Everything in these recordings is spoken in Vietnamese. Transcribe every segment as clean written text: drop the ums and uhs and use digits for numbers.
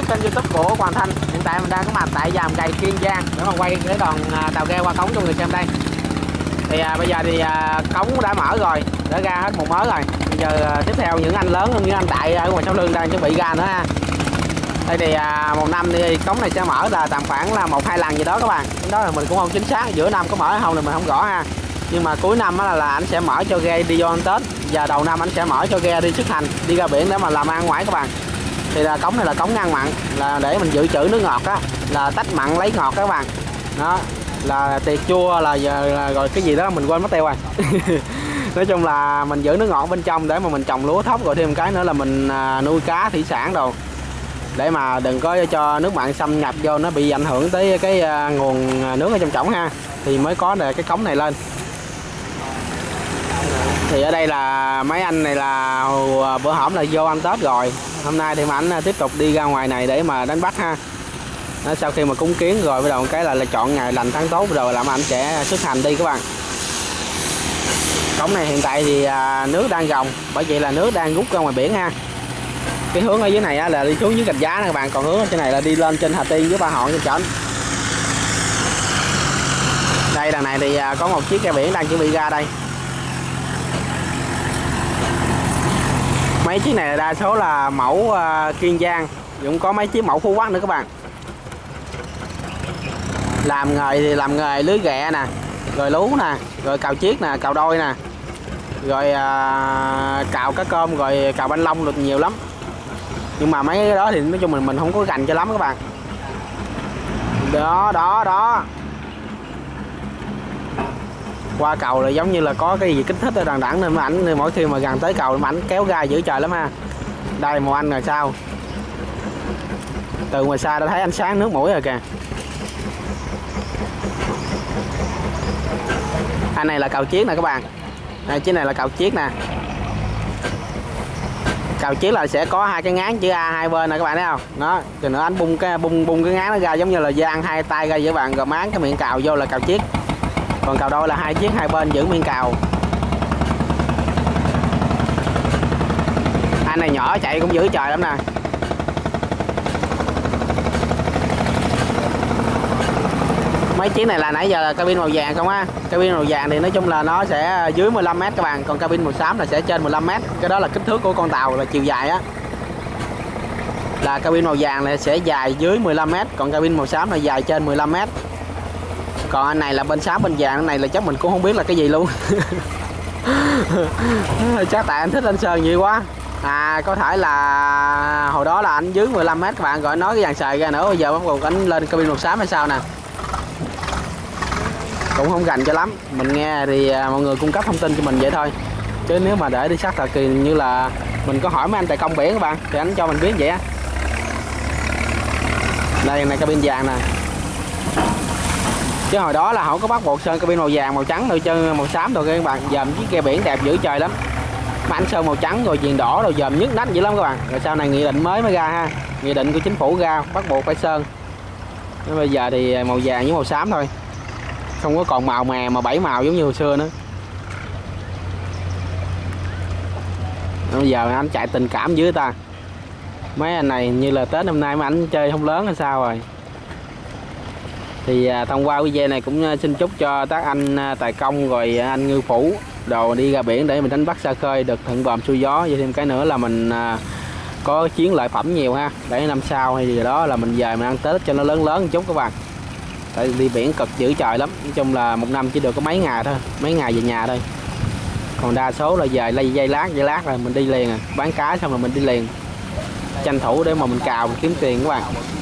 kênh YouTube của Hoàng Thanh. Hiện tại mình đang có mặt tại Dàm Cày Kiên Giang để mà quay cái đoàn tàu ghe qua cống cho người xem đây. Thì bây giờ thì cống đã mở rồi, đã ra hết một mớ rồi. Bây giờ tiếp theo những anh lớn như anh Đại ở ngoài sau lưng đang chuẩn bị ra nữa ha. Đây thì một năm thì cống này sẽ mở là tầm khoảng là 1-2 lần gì đó các bạn. Đó là mình cũng không chính xác, giữa năm có mở hay không thì mình không rõ ha. Nhưng mà cuối năm là anh sẽ mở cho ghe đi vô ăn Tết, và đầu năm anh sẽ mở cho ghe đi xuất hành, đi ra biển để mà làm ăn ngoài các bạn. Thì là cống này là cống ngăn mặn, là để mình dự trữ nước ngọt á, là tách mặn lấy ngọt các bạn. Đó là tiệt chua là giờ là rồi cái gì đó mình quên mất tiêu rồi. Nói chung là mình giữ nước ngọt bên trong để mà mình trồng lúa thóc, rồi thêm cái nữa là mình nuôi cá thủy sản đồ, để mà đừng có cho nước mặn xâm nhập vô, nó bị ảnh hưởng tới cái nguồn nước ở trong trỏng ha, thì mới có được cái cống này lên. Thì ở đây là mấy anh này là bữa hổm là vô ăn Tết rồi, hôm nay thì mà anh tiếp tục đi ra ngoài này để mà đánh bắt ha. Đó, sau khi mà cúng kiến rồi bắt đầu cái là chọn ngày lành tháng tốt rồi làm anh sẽ xuất hành đi các bạn. Cống này hiện tại thì nước đang gồng, bởi vậy là nước đang rút ra ngoài biển ha. Cái hướng ở dưới này á, là đi xuống dưới Gạch Giá nè các bạn, còn hướng ở trên này là đi lên trên Hà Tiên với Ba Hòn trên trển. Đây đằng này thì có một chiếc ghe biển đang chuẩn bị ra đây. Mấy chiếc này đa số là mẫu Kiên Giang, cũng có mấy chiếc mẫu Phú Quốc nữa các bạn. Làm nghề thì làm nghề lưới ghẹ nè, rồi lú nè, rồi cào chiếc nè, cào đôi nè, rồi cào cá cơm, rồi cào banh lông được nhiều lắm. Nhưng mà mấy cái đó thì nói chung mình không có gành cho lắm các bạn. Đó qua cầu là giống như là có cái gì kích thích ở đằng đẳng, nên mà ảnh mỗi khi mà gần tới cầu mà ảnh kéo ra giữ trời lắm ha. Đây một anh là sao, từ ngoài xa đã thấy ánh sáng nước mũi rồi kìa. Anh này là cào chiếc nè các bạn, đây, chiếc này là cào chiếc nè. Cào chiếc là sẽ có hai cái ngán chữ A hai bên nè các bạn thấy không. Đó, rồi nữa anh bung cái ngán nó ra giống như là giang hai tay ra với bạn, rồi máng cái miệng cào vô là cào chiếc. Còn cào đôi là hai chiếc hai bên giữ miệng cào. Anh này nhỏ chạy cũng giữ trời lắm nè. Mấy chiếc này là nãy giờ là cabin màu vàng không á. Cabin màu vàng thì nói chung là nó sẽ dưới 15 m các bạn, còn cabin màu xám là sẽ trên 15 m. Cái đó là kích thước của con tàu, là chiều dài á. Là cabin màu vàng là sẽ dài dưới 15 m, còn cabin màu xám là dài trên 15 m. Còn anh này là bên xám bên vàng, anh này là chắc mình cũng không biết là cái gì luôn. Chắc tại anh thích anh Sơn nhiều quá. Có thể là hồi đó là anh dưới 15 m các bạn, rồi nói cái dàn sời ra nữa, bây giờ bắt buộc anh lên cabin màu xám hay sao nè. Cũng không gành cho lắm, mình nghe thì mọi người cung cấp thông tin cho mình vậy thôi, chứ nếu mà để đi xác thật thì như là mình có hỏi mấy anh tài công biển các bạn, thì anh cho mình biết vậy á. Đây này cabin vàng nè, chứ hồi đó là không có bắt buộc sơn cabin màu vàng màu trắng đâu, chơi màu xám rồi các bạn. Dòm chiếc ghe biển đẹp dữ trời lắm, mà anh sơn màu trắng rồi viền đỏ rồi dòm nhức nách dữ lắm các bạn. Rồi sau này nghị định mới ra ha, nghị định của chính phủ ra bắt buộc phải sơn. Nên bây giờ thì màu vàng với màu xám thôi, không có còn màu mè mà 7 màu giống như hồi xưa nữa. Bây giờ anh chạy tình cảm dưới ta. Mấy anh này như là Tết năm nay mà anh chơi không lớn hay sao rồi. Thì thông qua video này cũng xin chúc cho các anh tài công rồi anh ngư phủ đồ đi ra biển để mình đánh bắt xa khơi được thuận buồm xuôi gió. Vậy thêm cái nữa là mình có chiến lợi phẩm nhiều ha, để năm sau hay gì đó là mình về mình ăn Tết cho nó lớn lớn một chút các bạn. Tại đi biển cực dữ trời lắm, nói chung là một năm chỉ được có mấy ngày thôi, mấy ngày về nhà thôi. Còn đa số là về lây dây lát rồi mình đi liền à, bán cá xong rồi mình đi liền, tranh thủ để mà mình cào mình kiếm tiền các bạn.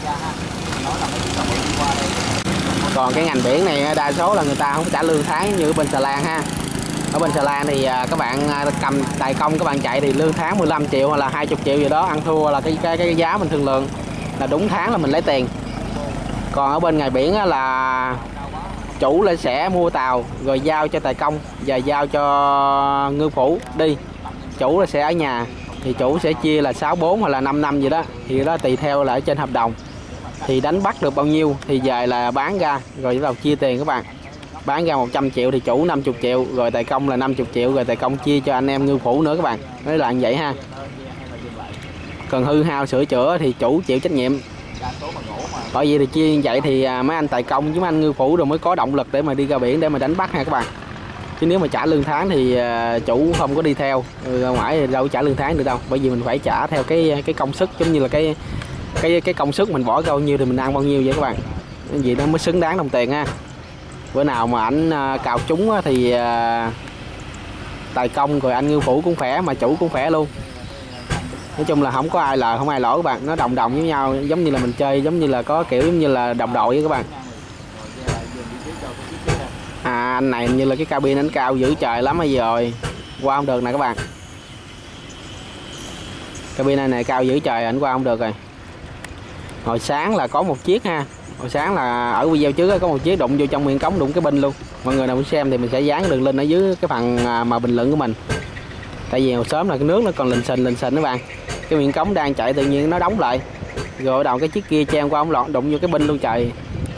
Còn cái ngành biển này đa số là người ta không trả lương tháng như bên Xà Lan ha. Ở bên Xà Lan thì các bạn cầm tài công các bạn chạy thì lương tháng 15 triệu hoặc là 20 triệu gì đó, ăn thua là cái giá mình thương lượng là đúng tháng là mình lấy tiền. Còn ở bên ngoài biển là chủ là sẽ mua tàu rồi giao cho tài công và giao cho ngư phủ đi. Chủ là sẽ ở nhà, thì chủ sẽ chia là 6-4 hoặc là 5 năm gì đó, thì đó tùy theo là ở trên hợp đồng. Thì đánh bắt được bao nhiêu thì về là bán ra rồi bắt đầu chia tiền các bạn. Bán ra 100 triệu thì chủ 50 triệu, rồi tài công là 50 triệu, rồi tài công chia cho anh em ngư phủ nữa các bạn. Nói là như vậy ha. Cần hư hao sửa chữa thì chủ chịu trách nhiệm. Bởi vì chi vậy thì mấy anh tài công với mấy anh ngư phủ rồi mới có động lực để mà đi ra biển để mà đánh bắt ha các bạn. Chứ nếu mà trả lương tháng thì chủ không có đi theo ra ngoài thì đâu có trả lương tháng được đâu, bởi vì mình phải trả theo cái công sức, giống như là cái công sức mình bỏ bao nhiêu thì mình ăn bao nhiêu vậy các bạn, cái gì nó mới xứng đáng đồng tiền ha. Bữa nào mà ảnh cào trúng thì tài công rồi anh ngư phủ cũng khỏe mà chủ cũng khỏe luôn. Nói chung là không có ai lời không ai lỗ các bạn, nó đồng đồng với nhau, giống như là mình chơi, giống như là có kiểu giống như là đồng đội với các bạn. Anh này như là cái cabin anh cao dữ trời lắm bây giờ rồi, qua không được nè các bạn. Cabin này cao dữ trời, anh qua không được rồi. Hồi sáng là có một chiếc ha, hồi sáng là ở video trước có một chiếc đụng vô trong miệng cống, đụng cái binh luôn. Mọi người nào muốn xem thì mình sẽ dán đường link ở dưới cái phần mà bình luận của mình. Tại vì hồi sớm là cái nước nó còn lình xình các bạn, cái miệng cống đang chạy tự nhiên nó đóng lại, rồi đầu cái chiếc kia chen qua ông lọt đụng vô cái binh luôn trời.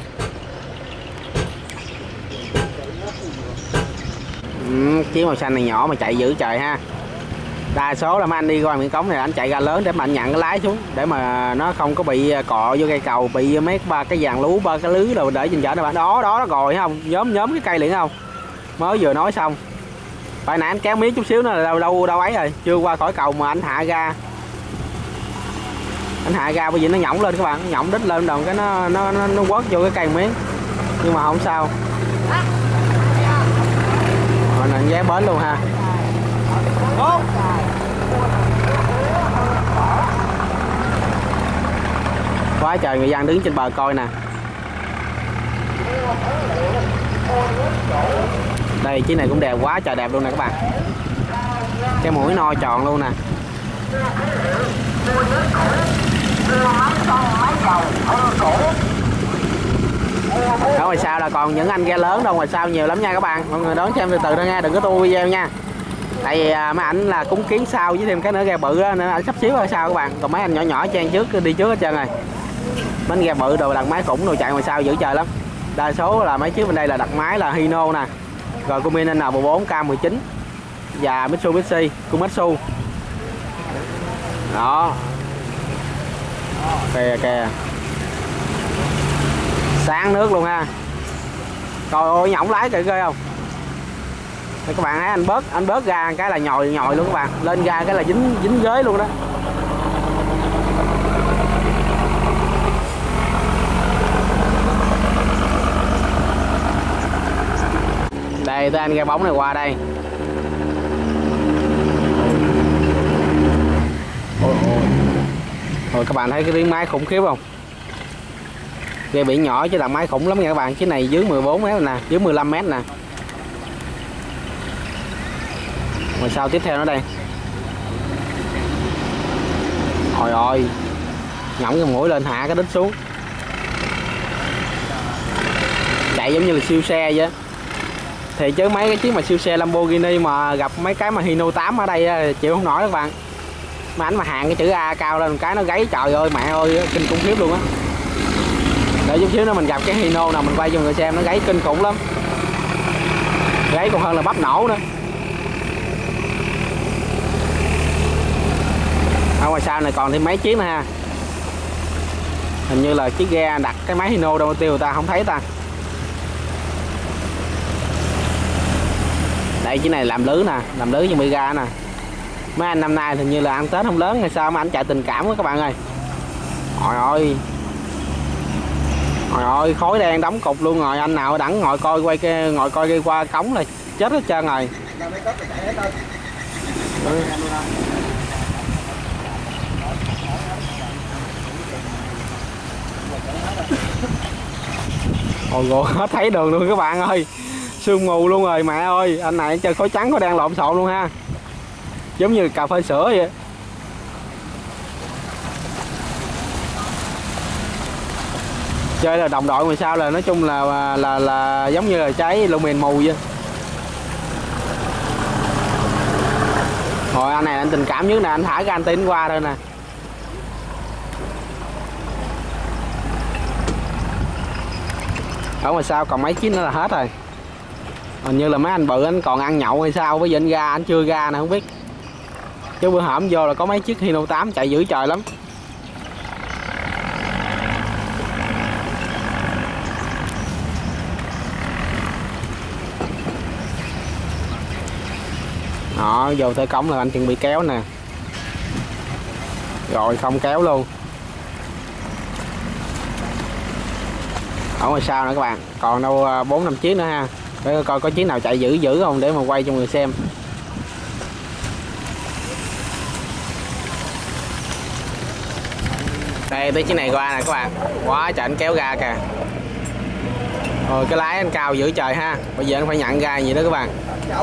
Chiếc màu xanh này nhỏ mà chạy dữ trời ha. Đa số là mấy anh đi qua miệng cống này anh chạy ra lớn để mà anh nhận cái lái xuống, để mà nó không có bị cọ vô cây cầu, bị mấy ba cái dàn lú, ba cái lưới rồi để trên chợ này bạn. Đó nó gồi không, nhóm cái cây liền không, mới vừa nói xong. Phải nãy anh kéo miếng chút xíu nữa là đâu ấy rồi, chưa qua khỏi cầu mà anh hạ ga. Anh hạ ga bởi vì nó nhỏng lên các bạn, nó nhỏng đít lên đồng cái nó quất vô cái cây miếng, nhưng mà không sao. Rồi nè, vé bến luôn ha. Quá trời người dân đứng trên bờ coi nè. Đây chiếc này cũng đẹp, quá trời đẹp luôn nè các bạn. Cái mũi no tròn luôn nè. Ở ngoài sau là còn những anh ghe lớn đâu, ngoài sau nhiều lắm nha các bạn. Mọi người đón xem từ từ thôi nha, đừng có tua video nha. Tại vì mấy ảnh là cúng kiến sau với thêm cái nữa ghe bự đó, nên ảnh sắp xíu ở sau các bạn. Còn mấy anh nhỏ nhỏ chen trước đi trước hết trơn rồi. Mấy ghe bự đồ đặt máy khủng đồ chạy ngoài sau dữ trời lắm. Đa số là mấy chiếc bên đây là đặt máy là Hino nè, rồi Cummins N14 K19 và Mitsubishi Komatsu. Đó. Kìa. Sáng nước luôn ha. Trời ơi nhỏng lái kìa ghê không. Đây các bạn thấy anh bớt ra cái là nhồi luôn các bạn, lên ra cái là dính ghế luôn đó. Đây tới anh ghe bóng này qua đây. Rồi các bạn thấy cái tiếng máy khủng khiếp không? Ghe biển nhỏ chứ là máy khủng lắm nha các bạn, cái này dưới 14 mét nè, dưới 15 mét nè. Ngoài sau tiếp theo nó đây. Ôi ôi, nhỏng cái mũi lên hạ cái đít xuống. Chạy giống như là siêu xe vậy. Thì chứ mấy cái chiếc mà siêu xe Lamborghini mà gặp mấy cái mà Hino 8 ở đây chịu không nổi các bạn. Mà ảnh mà hàng cái chữ A cao lên cái nó gáy trời ơi mẹ ơi, kinh khủng khiếp luôn á. Để chút xíu nữa mình gặp cái Hino nào mình quay cho người xem, nó gáy kinh khủng lắm. Gáy còn hơn là bắp nổ nữa. Ở ngoài sau này còn thêm mấy chiếc nữa ha. Hình như là chiếc ghe đặt cái máy Hino đâu tiêu người ta không thấy ta. Đây chiếc này làm lưới nè, làm lưới cho bị ga nè. Mấy anh năm nay hình như là ăn Tết không lớn hay sao mà anh chạy tình cảm quá các bạn ơi. Trời ơi. Trời ơi, khói đen đóng cục luôn rồi, anh nào đẳng ngồi coi ngồi coi đi qua cống là chết hết trơn rồi. Ôi gồ hết thấy đường luôn các bạn ơi. Sương mù luôn rồi mẹ ơi, anh này chơi khói trắng khói đen lộn xộn luôn ha. Giống như cà phê sữa vậy. Chơi là đồng đội ngoài sau là nói chung là giống như là cháy lô mìn mù vậy. Rồi anh này anh tình cảm nhất nè, anh thả cái anh tín qua thôi nè. Ở ngoài sau còn mấy chiếc nữa là hết rồi. Hình như là mấy anh bự anh còn ăn nhậu hay sao, với anh ra anh chưa ra nè không biết. Chứ bữa hổm vô là có mấy chiếc Hino 8 chạy dữ trời lắm. Đó, vô tới cống là anh chuẩn bị kéo nè. Rồi không kéo luôn. Ở ngoài sau nữa các bạn, còn đâu 4-5 chiếc nữa ha. Để coi có chiếc nào chạy dữ không để mà quay cho người xem. Đây tới chiếc này qua nè các bạn. Quá trời anh kéo ra kìa. Rồi cái lái anh cao dữ trời ha. Bây giờ anh phải nhận ra gì đó các bạn.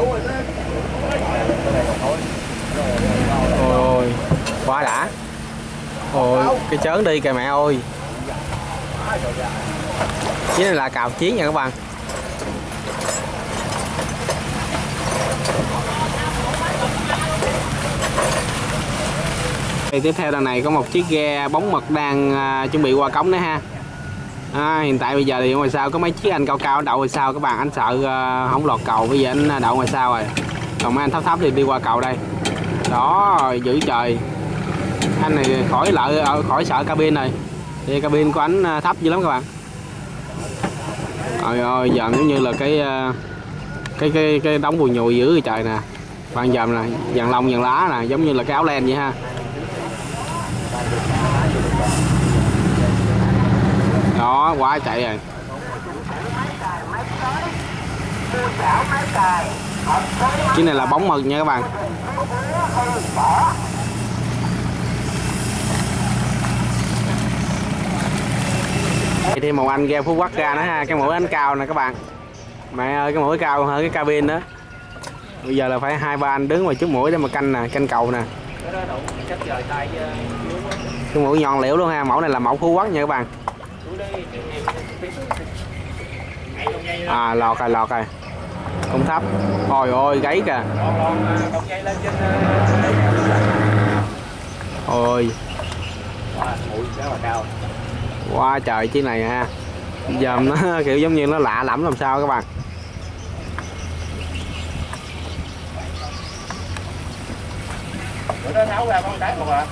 Ôi quá đã. Ôi cái chớn đi kìa mẹ ơi. Chiếc này là cào chiến nha các bạn. Tiếp theo đằng này có một chiếc ghe bóng mật đang chuẩn bị qua cống nữa ha. Hiện tại bây giờ thì ngoài sau có mấy chiếc anh cao cao đậu ngoài sau các bạn, anh sợ không lọt cầu, bây giờ anh đậu ngoài sau rồi. Còn mấy anh thấp thấp thì đi qua cầu đây. Đó giữ trời. Anh này khỏi sợ cabin này. Thì cabin của anh thấp dữ lắm các bạn. Trời ơi giờ giống như là cái đống bùi nhùi dữ trời nè. Bạn dòm nè, dàn lông dàn lá nè, giống như là cái áo len vậy ha. Đó quá chạy rồi. Cái này là bóng mực nha các bạn. Thêm một anh ghe Phú Quốc ra nữa ha. Cái mũi anh cao nè các bạn. Mẹ ơi cái mũi cao hơn cái cabin đó. Bây giờ là phải 2-3 anh đứng ngoài trước mũi để mà canh nè, canh cầu nè. Cái mũi nhọn liễu luôn ha. Mẫu này là mẫu Phú Quốc nha các bạn. Lọt rồi. Không thấp. Ôi ôi gáy kìa. Ôi. Quá trời chiếc này ha. Giờ nó kiểu giống như nó lạ lẫm làm sao các bạn. Nó tháo ra con cái một à.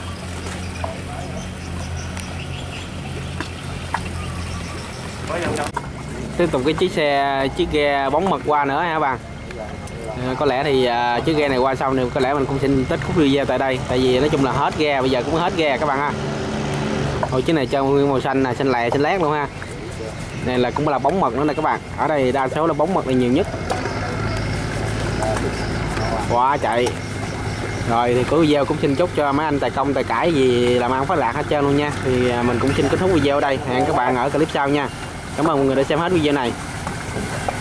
Tiếp tục cái chiếc ghe bóng mật qua nữa ha các bạn. Có lẽ thì chiếc ghe này qua sau này có lẽ mình cũng xin kết thúc video tại đây, tại vì nói chung là hết ghe, bây giờ cũng hết ghe các bạn ha. Hồi chiếc này cho nguyên màu xanh nè, xanh lè xanh lét luôn ha. Này là cũng là bóng mật nữa nè các bạn. Ở đây đa số là bóng mật là nhiều nhất. Quá chạy. Rồi thì cuối video cũng xin chúc cho mấy anh tài công tài cãi gì làm ăn phát đạt hết trơn luôn nha. Thì mình cũng xin kết thúc video ở đây. Hẹn các bạn ở clip sau nha. Cảm ơn mọi người đã xem hết video này.